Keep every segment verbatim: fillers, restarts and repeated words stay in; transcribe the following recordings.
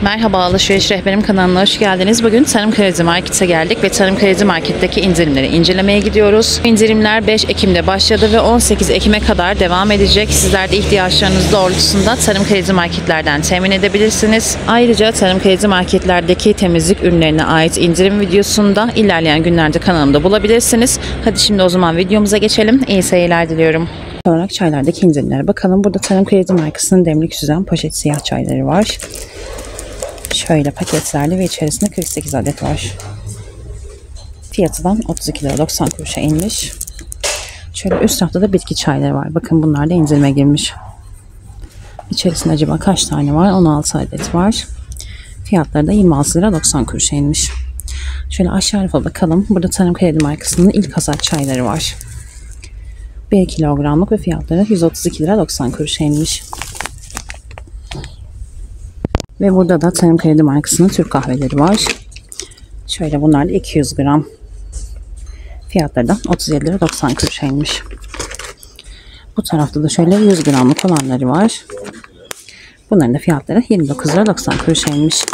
Merhaba, Alışveriş Rehberim kanalına hoş geldiniz. Bugün Tarım Kredi Market'e geldik ve Tarım Kredi Market'teki indirimleri incelemeye gidiyoruz. İndirimler beş Ekim'de başladı ve on sekiz Ekim'e kadar devam edecek. Sizler de ihtiyaçlarınız doğrultusunda Tarım Kredi Market'lerden temin edebilirsiniz. Ayrıca Tarım Kredi Market'lerdeki temizlik ürünlerine ait indirim videosunu da ilerleyen günlerde kanalımda bulabilirsiniz. Hadi şimdi o zaman videomuza geçelim. İyi seyirler diliyorum. Olarak çaylardaki indirimlere bakalım. Burada Tarım Kredi markasının demlik süzen poşet siyah çayları var. Şöyle paketlerle ve içerisinde kırk sekiz adet var. Fiyatından otuz iki lira doksan kuruşa inmiş. Şöyle üst tarafta da bitki çayları var. Bakın bunlar da indirime girmiş. İçerisinde acaba kaç tane var? on altı adet var. Fiyatları da yirmi altı lira doksan kuruşa inmiş. Şöyle aşağı tarafa bakalım. Burada Tarım Kredi markasının ilk hasat çayları var. bir kilogramlık ve fiyatları yüz otuz iki lira doksan kuruşa inmiş. Ve burada da Tarım Kredi markasının Türk kahveleri var. Şöyle bunlar da iki yüz gram. Fiyatları da otuz yedi lira doksan kuruşa inmiş. Bu tarafta da şöyle yüz gramlık olanları var. Bunların da fiyatları yirmi dokuz lira doksan kuruşa inmiş.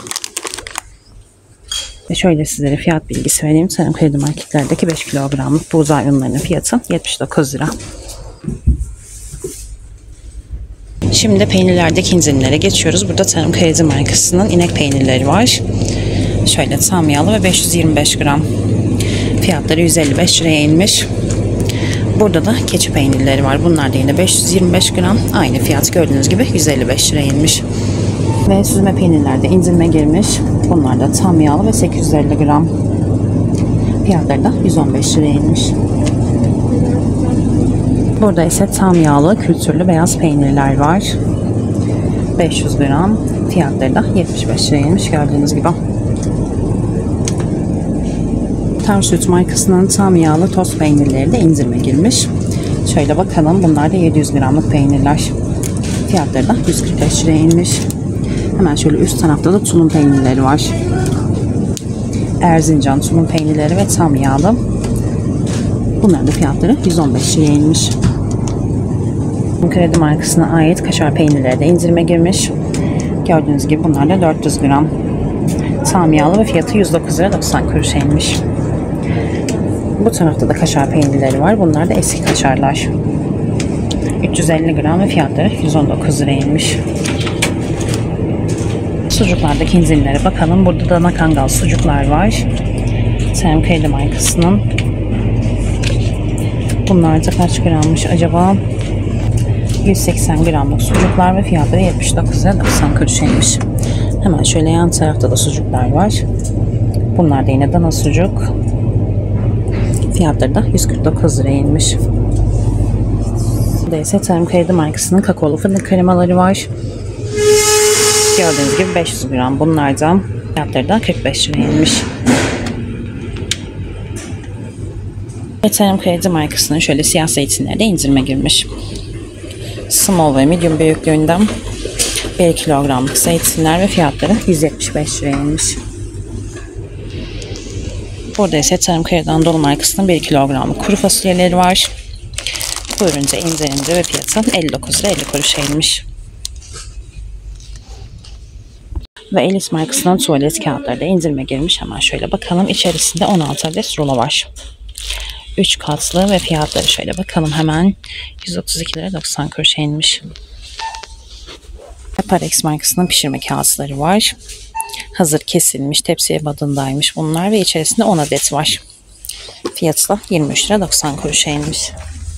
Ve şöyle sizlere fiyat bilgisi vereyim. Tarım Kredi marketlerdeki beş kilogramlık buğday unlarının fiyatı yetmiş dokuz lira. Şimdi peynirlerdeki indirimlere geçiyoruz. Burada Tarım Kredi markasının inek peynirleri var. Şöyle tam yağlı ve beş yüz yirmi beş gram. Fiyatları yüz elli beş liraya inmiş. Burada da keçi peynirleri var. Bunlar da yine beş yüz yirmi beş gram. Aynı fiyat gördüğünüz gibi yüz elli beş liraya inmiş. Ve süzme peynirlerde indirime girmiş. Bunlar da tam yağlı ve sekiz yüz elli gram. Fiyatları da yüz on beş liraya inmiş. Burada ise tam yağlı kültürlü beyaz peynirler var. beş yüz gram. Fiyatları da yetmiş beş liraya inmiş gördüğünüz gibi. Tam Süt markasının tam yağlı toz peynirleri de indirime girmiş. Şöyle bakalım, bunlar da yedi yüz gramlık peynirler. Fiyatları da yüz kırk beş liraya inmiş. Hemen şöyle üst tarafta da tulum peynirleri var. Erzincan tulum peynirleri ve tam yağlı. Bunların da fiyatları yüz on beş liraya inmiş. Kredi markasına ait kaşar peynirleri de indirime girmiş. Gördüğünüz gibi bunlar da dört yüz gram. Tam yağlı ve fiyatı yüz dokuz lira doksan kuruşa inmiş. Bu tarafta da kaşar peynirleri var. Bunlar da eski kaşarlar. üç yüz elli gram ve fiyatları yüz on dokuz liraya inmiş. Sucuklardaki indirimlere bakalım. Burada dana kangal sucuklar var. Tarım Kredi markasının. Bunlar da kaç grammış acaba? yüz seksen gramlık sucuklar ve fiyatları yetmiş dokuz lira doksan kuruşa inmiş. Hemen şöyle yan tarafta da sucuklar var. Bunlar da yine dana sucuk. Fiyatları da yüz kırk dokuz liraya inmiş. Burada ise Tarım Kredi markasının kakaolu fındık kremaları var. Gördüğünüz gibi beş yüz gram bunlardan. Fiyatları da kırk beş liraya inmiş. Ve Tarım Kredi markasının şöyle siyah zeytinleri de indirime girmiş. Small ve medium büyüklüğünden bir kilogramlık zeytinler ve fiyatları yüz yetmiş beş liraya inmiş. Burada ise Tarım Kredi Anadolu markasının bir kilogramlık kuru fasulyeleri var. Bu üründe indirimde ve fiyatı elli dokuz lira elli kuruşa inmiş. Ve Elis markasının tuvalet kağıtları da indirime girmiş. Hemen şöyle bakalım. İçerisinde on altı adet rulo var. üç katlı ve fiyatları şöyle bakalım hemen. yüz otuz iki lira doksan kuruşa inmiş. Parex markasının pişirme kağıtları var. Hazır kesilmiş tepsiye badındaymış bunlar ve içerisinde on adet var. Fiyatı da yirmi üç lira doksan kuruşa inmiş.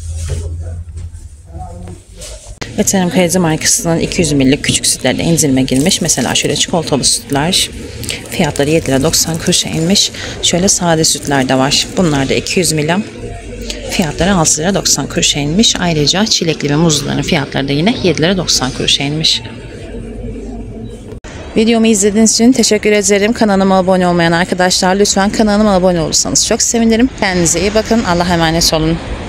Ve Tarım Kredi markasının iki yüz mililitrelik küçük sütleri de indirime girmiş. Mesela şöyle çikolatalı sütler. Fiyatları yedi lira doksan kuruşa inmiş. Şöyle sade sütler de var. Bunlar da iki yüz mililitre. Fiyatları altı lira doksan kuruşa inmiş. Ayrıca çilekli ve muzluların fiyatları da yine yedi lira doksan kuruşa inmiş. Videomu izlediğiniz için teşekkür ederim. Kanalıma abone olmayan arkadaşlar lütfen kanalıma abone olursanız çok sevinirim. Kendinize iyi bakın. Allah'a emanet olun.